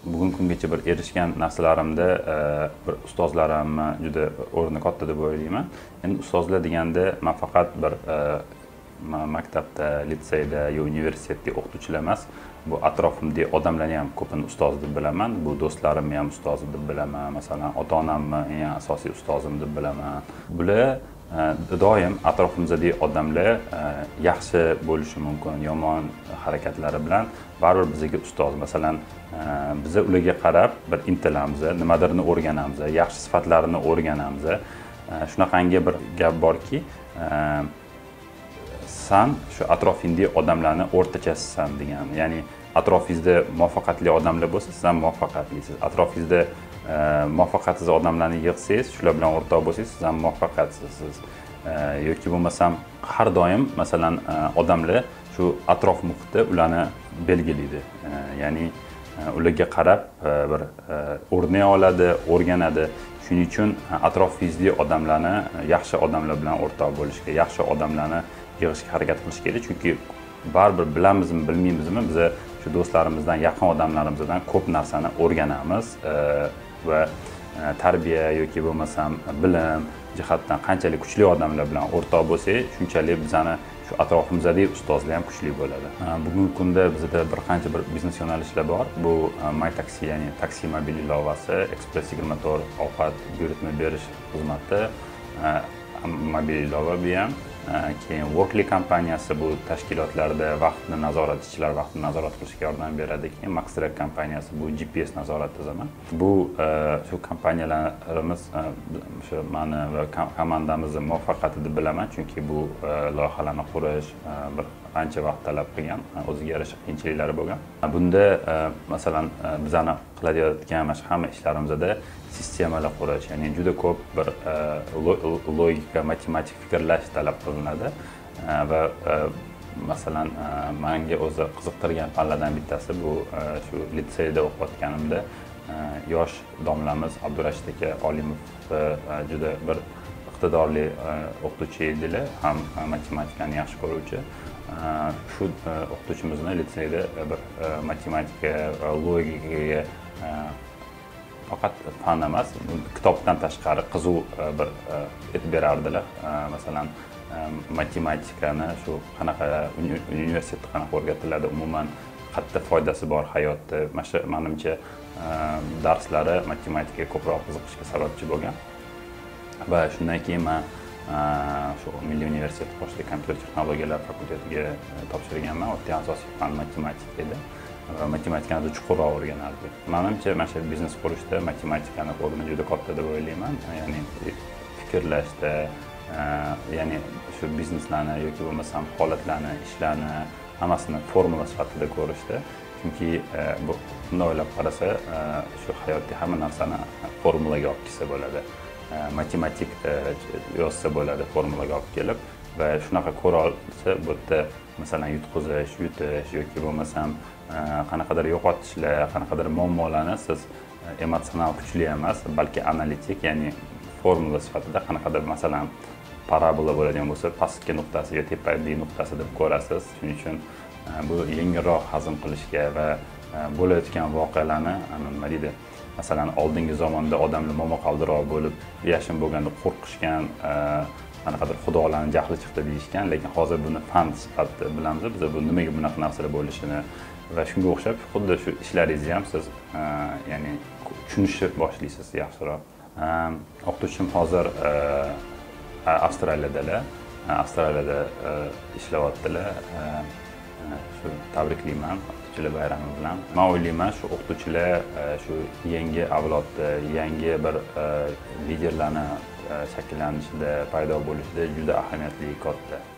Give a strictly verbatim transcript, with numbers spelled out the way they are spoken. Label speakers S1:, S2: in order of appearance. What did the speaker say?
S1: bugungi kungacha bir erishgan narsalarimda bir ustozlarimni juda o'rni katta deb o'ylayman. Endi ustozlar deganda men faqat bir maktabda, litseyda yo universitetda o'qituvchilar emas, bu atrofimdagi odamlarni ham ko'pini ustoz deb bilaman. Bu do'stlarimni ham ustoz deb bilaman. Masalan, ota-onamni eng asosiy ustozim deb bilaman. Bular doim atrofimizdagi odamlar yaxshi bo'lishi mumkin, yomon harakatlari bilan baribir bizga ustoz. Masalan, biz ularga qarab bir intilamiz, nimadirni o'rganamiz, yaxshi sifatlarini o'rganamiz. Shunaqangi bir gap borki, sen shu atrofingdagi odamlarni o'rtachasisan degan. Ya'ni atrofingizda muvaffaqiyatli odamlar bo'lsa, siz ham muvaffaqiyatlisiz. Atrofingizda muvaffaqiyatsiz odamlarni yig'sangiz, shular bilan o'rtoq bo'lsangiz, siz ham muvaffaqiyatsizsiz. Yoki bo'lmasam har doim masalan odamlar shu atrof muhiti ularni belgilaydi. Ya'ni ularga qarab bir o'rnak oladi, o'rganadi. Shuning uchun atrofingizdagi odamlarni yaxshi odamlar bilan o'rtoq bo'lishga, yaxshi odamlarni yig'ishga harakat qilish kerak. Chunki baribir bilamizmi, bilmaymizmi, biz shu do'stlarimizdan, yaqin odamlarimizdan ko'p narsani o'rganamiz va tarbiya yoki bo'lmasam bilim jihatdan qanchalik kuchli odamlar bilan o'rtoq bo'lsak, shunchalik bizani shu atrofimizdagi ustozlar ham kuchli bo'ladi. Bugungi kunda bizda bir qancha bir biznes yo'nalishlar bor. Bu MyTaxi, ya'ni taksi mobil ilovasi, ekspress yigirma to'rt ovqat buyurtma berish xizmati, mobil ilova bu ham. Keyin Workly kompaniyasi bu tashkilotlarda vaqtni nazorat, ishchilar vaqtini nazorat qilishga yordam beradi. Keyin Maxtrack kompaniyasi bu G P S nazorat tizimi. Bu shu kompaniyalarimiz shu meni va komandamizni muvaffaqiyati deb bilaman, chunki bu loyihalarni qurish bir qancha vaqt talab qilgan, o'ziga yarasha qiyinchiliklari bo'lgan. Bunda masalan bizani qilayotgan mana hamma ishlarimizda sistemalar qurish, ya'ni juda ko'p bir logika, matematik fikrlash talab qilinadi va masalan menga o'zi qiziqtirgan fanlardan bittasi bu shu litseyda o'qiyotganimda yosh domlamiz Abdurashid aka Olimov juda bir iqtidorli o'qituvchi edilar, ham matematikani yaxshi ko'ruvchi. Shu o'qituvchimizni litseyda bir matematika va logikaga faqat fan emas, kitobdan tashqari qizuv bir e'tibor berardilar. Masalan, matematikani shu qanaqa universitetda qanaqa o'rgatiladi, umuman qayerda foydasi bor hayotda. Menimcha darslari matematikaga ko'proq qiziqishga sababchi bo'lgan. Va shundan keyin men shu Milliy universitet qo'shida kompyuter texnologiyalar fakultetiga topshirganman. O'tgan asosiy fan matematika edi. Matematikani chuqurroq o'rganardik. Menimcha mana shu biznes qurishda matematikani o'rni juda katta deb o'ylayman. Ya'ni fikrlashda, ya'ni shu bizneslarni yoki bo'lmasam holatlarni, ishlarni hammasini formula sifatida ko'rishda. Chunki bu bunday o'ylab qarasa, shu hayotda hamma narsani formulaga olib kelsa bo'ladi. Matematik yozsa bo'ladi, formulaga olib kelib va shunaqa ko'ra olsa, bu yerda masalan yutqizish, yutish yoki bo'lmasam qanaqadir yo'qotishlar, qanaqadir muammolarni siz emotsional kuchli emas, balki analitik, ya'ni formula sifatida qanaqadir masalan parabola bo'ladigan bo'lsa, pastki nuqtasi yoki tepadagi nuqtasi deb ko'rasiz. Shuning uchun bu yengilroq hazm qilishga va bo'layotgan voqealarni nima deydi, masalan oldingi zamonda odamlar momaqaldiroq bo'lib yashin bo'lganda qo'rqishgan, qanaqadir xudolarning jahli chiqdi deyishgan, lekin hozir buni fan sifatida bilamiz. Biz bu nimaga bunaqa narsalar bo'lishini va shunga o'xshab xuddi shu ishlaringizni ham siz ya'ni tushunishni boshlaysiz yaxshiroq. O'qituvchim hozir Avstraliyadalar, Avstraliyada ishlayaptilar. Shu tabriklayman o'qituvchilar bayrami bilan. Men o'ylayman, shu o'qituvchilar shu yangi avlodda, yangi bir liderlarni shakllanishida, paydo bo'lishida juda ahamiyatli katta.